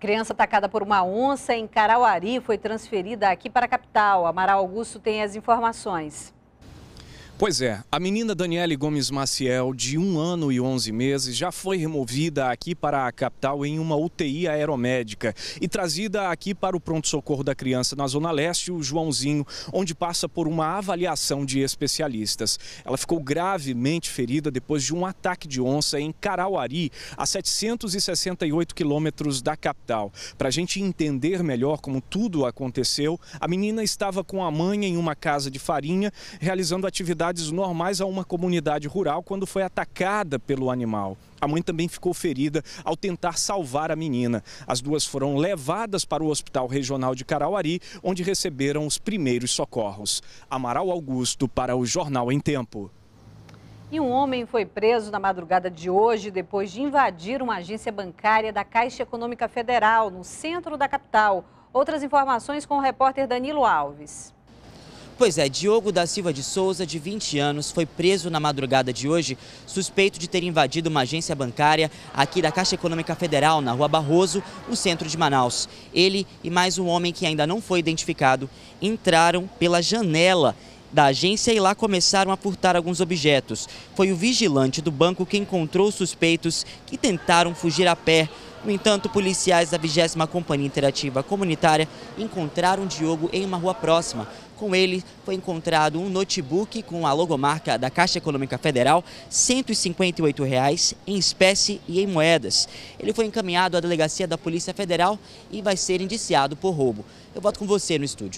Criança atacada por uma onça em Carauari foi transferida aqui para a capital. Amaral Augusto tem as informações. Pois é, a menina Daniele Gomes Maciel, de 1 ano e 11 meses, já foi removida aqui para a capital em uma UTI aeromédica e trazida aqui para o pronto-socorro da criança na Zona Leste, o Joãozinho, onde passa por uma avaliação de especialistas. Ela ficou gravemente ferida depois de um ataque de onça em Carauari, a 768 quilômetros da capital. Para a gente entender melhor como tudo aconteceu, a menina estava com a mãe em uma casa de farinha, realizando atividades normais a uma comunidade rural quando foi atacada pelo animal. A mãe também ficou ferida ao tentar salvar a menina. As duas foram levadas para o Hospital Regional de Carauari, onde receberam os primeiros socorros. Amaral Augusto para o Jornal em Tempo. E um homem foi preso na madrugada de hoje depois de invadir uma agência bancária da Caixa Econômica Federal, no centro da capital. Outras informações com o repórter Danilo Alves. Pois é, Diogo da Silva de Souza, de 20 anos, foi preso na madrugada de hoje, suspeito de ter invadido uma agência bancária aqui da Caixa Econômica Federal, na Rua Barroso, no centro de Manaus. Ele e mais um homem que ainda não foi identificado entraram pela janela da agência e lá começaram a furtar alguns objetos. Foi o vigilante do banco que encontrou os suspeitos que tentaram fugir a pé. No entanto, policiais da 20ª Companhia Interativa Comunitária encontraram Diogo em uma rua próxima. Com ele foi encontrado um notebook com a logomarca da Caixa Econômica Federal, R$ 158 em espécie e em moedas. Ele foi encaminhado à delegacia da Polícia Federal e vai ser indiciado por roubo. Eu volto com você no estúdio.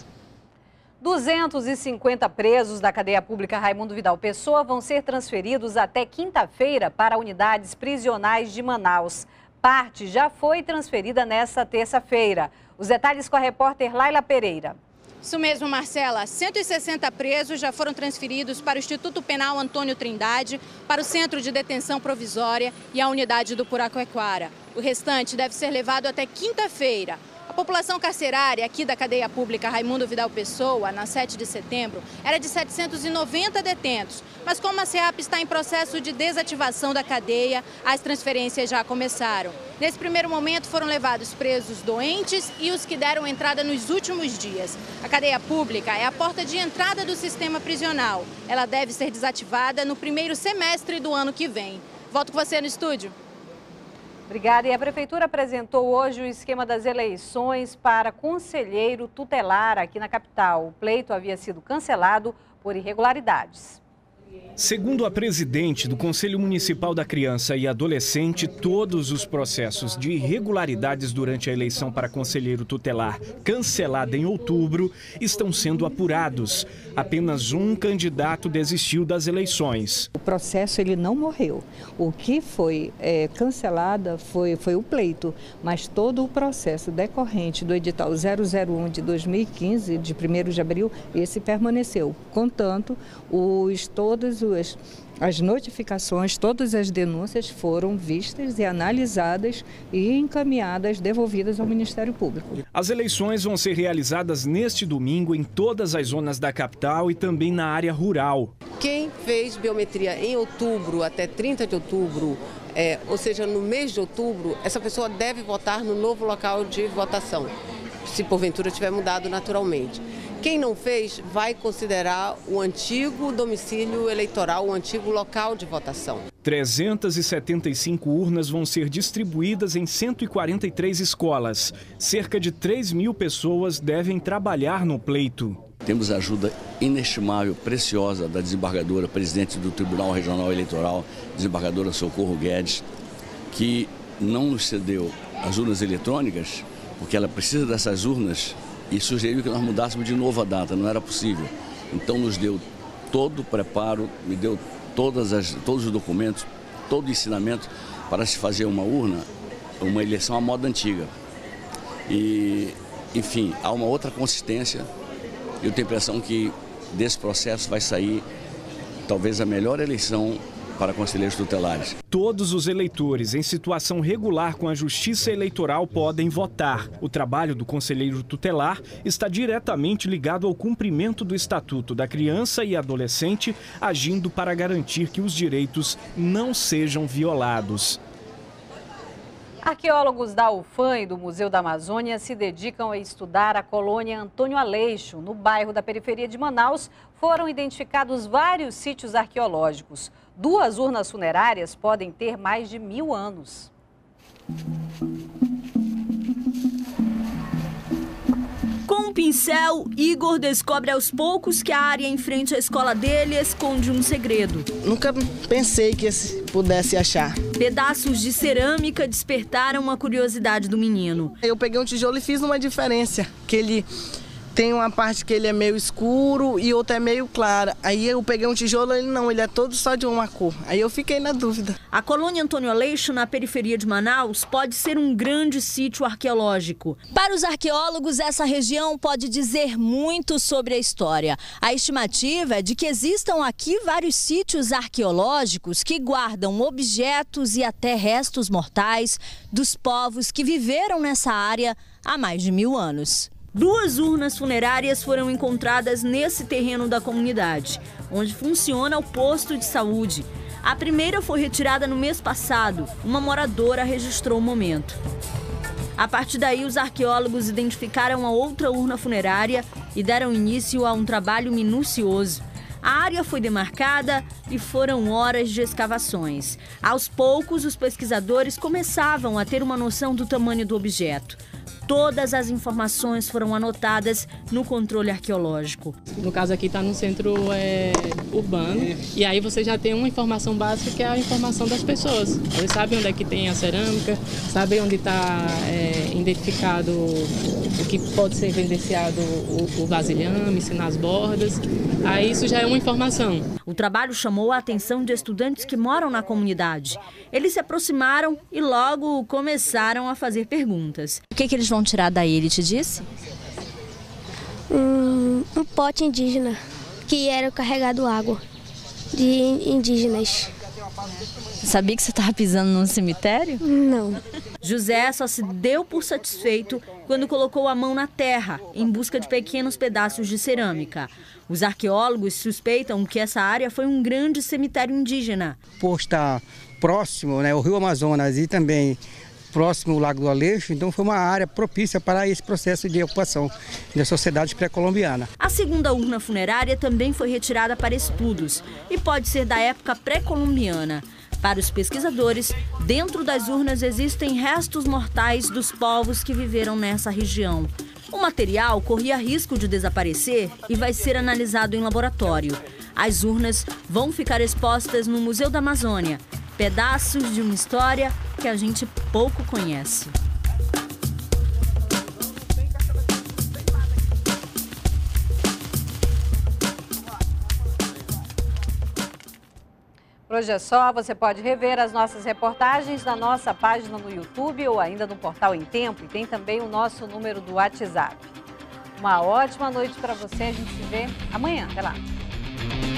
250 presos da cadeia pública Raimundo Vidal Pessoa vão ser transferidos até quinta-feira para unidades prisionais de Manaus. Parte já foi transferida nesta terça-feira. Os detalhes com a repórter Laila Pereira. Isso mesmo, Marcela. 160 presos já foram transferidos para o Instituto Penal Antônio Trindade, para o Centro de Detenção Provisória e a unidade do Puraquequara. O restante deve ser levado até quinta-feira. A população carcerária aqui da cadeia pública Raimundo Vidal Pessoa, na 7 de setembro, era de 790 detentos. Mas como a SEAP está em processo de desativação da cadeia, as transferências já começaram. Nesse primeiro momento foram levados presos doentes e os que deram entrada nos últimos dias. A cadeia pública é a porta de entrada do sistema prisional. Ela deve ser desativada no primeiro semestre do ano que vem. Volto com você no estúdio. Obrigada. E a Prefeitura apresentou hoje o esquema das eleições para conselheiro tutelar aqui na capital. O pleito havia sido cancelado por irregularidades. Segundo a presidente do Conselho Municipal da Criança e Adolescente, todos os processos de irregularidades durante a eleição para conselheiro tutelar, cancelada em outubro, estão sendo apurados. Apenas um candidato desistiu das eleições. O processo ele não morreu. O que foi cancelada foi o pleito, mas todo o processo decorrente do edital 001 de 2015, de 1º de abril, esse permaneceu. Contanto, todas as notificações, todas as denúncias foram vistas e analisadas e encaminhadas, devolvidas ao Ministério Público. As eleições vão ser realizadas neste domingo em todas as zonas da capital e também na área rural. Quem fez biometria em outubro até 30 de outubro, ou seja, no mês de outubro, essa pessoa deve votar no novo local de votação, se porventura tiver mudado naturalmente. Quem não fez vai considerar o antigo domicílio eleitoral, o antigo local de votação. 375 urnas vão ser distribuídas em 143 escolas. Cerca de 3.000 pessoas devem trabalhar no pleito. Temos a ajuda inestimável, preciosa da desembargadora, presidente do Tribunal Regional Eleitoral, desembargadora Socorro Guedes, que não nos cedeu as urnas eletrônicas, porque ela precisa dessas urnas, e sugeriu que nós mudássemos de novo a data, não era possível. Então nos deu todo o preparo, me deu todos os documentos, todo o ensinamento para se fazer uma urna, uma eleição à moda antiga. E, enfim, há uma outra consistência. Eu tenho a impressão que desse processo vai sair talvez a melhor eleição para conselheiros tutelares. Todos os eleitores em situação regular com a Justiça Eleitoral podem votar. O trabalho do conselheiro tutelar está diretamente ligado ao cumprimento do Estatuto da Criança e Adolescente, agindo para garantir que os direitos não sejam violados. Arqueólogos da UFAM e do Museu da Amazônia se dedicam a estudar a colônia Antônio Aleixo. No bairro da periferia de Manaus, foram identificados vários sítios arqueológicos. 2 urnas funerárias podem ter mais de 1000 anos. Com um pincel, Igor descobre aos poucos que a área em frente à escola dele esconde um segredo. Nunca pensei que pudesse achar. Pedaços de cerâmica despertaram a curiosidade do menino. Eu peguei um tijolo e fiz uma diferença, que ele tem uma parte que ele é meio escuro e outra é meio clara. Aí eu peguei um tijolo e ele é todo só de uma cor. Aí eu fiquei na dúvida. A colônia Antônio Aleixo, na periferia de Manaus, pode ser um grande sítio arqueológico. Para os arqueólogos, essa região pode dizer muito sobre a história. A estimativa é de que existam aqui vários sítios arqueológicos que guardam objetos e até restos mortais dos povos que viveram nessa área há mais de 1000 anos. 2 urnas funerárias foram encontradas nesse terreno da comunidade, onde funciona o posto de saúde. A primeira foi retirada no mês passado. Uma moradora registrou o momento. A partir daí, os arqueólogos identificaram a outra urna funerária e deram início a um trabalho minucioso. A área foi demarcada e foram horas de escavações. Aos poucos, os pesquisadores começavam a ter uma noção do tamanho do objeto. Todas as informações foram anotadas no controle arqueológico. No caso aqui está no centro urbano e aí você já tem uma informação básica que é a informação das pessoas. Eles sabem onde é que tem a cerâmica, sabem onde está identificado o que pode ser evidenciado o vasilhame, se nas bordas. Aí isso já é uma informação. O trabalho chamou a atenção de estudantes que moram na comunidade. Eles se aproximaram e logo começaram a fazer perguntas. O que eles vão tirar daí, ele te disse? Um pote indígena, que era carregado água de indígenas. Você sabia que você estava pisando num cemitério? Não. José só se deu por satisfeito quando colocou a mão na terra, em busca de pequenos pedaços de cerâmica. Os arqueólogos suspeitam que essa área foi um grande cemitério indígena. Por estar próximo, o Rio Amazonas e também próximo ao Lago do Aleixo, então foi uma área propícia para esse processo de ocupação da sociedade pré-colombiana. A segunda urna funerária também foi retirada para estudos e pode ser da época pré-colombiana. Para os pesquisadores, dentro das urnas existem restos mortais dos povos que viveram nessa região. O material corria risco de desaparecer e vai ser analisado em laboratório. As urnas vão ficar expostas no Museu da Amazônia. Pedaços de uma história que a gente pouco conhece. Por hoje é só. Você pode rever as nossas reportagens na nossa página no YouTube ou ainda no portal Em Tempo. E tem também o nosso número do WhatsApp. Uma ótima noite para você. A gente se vê amanhã. Até lá.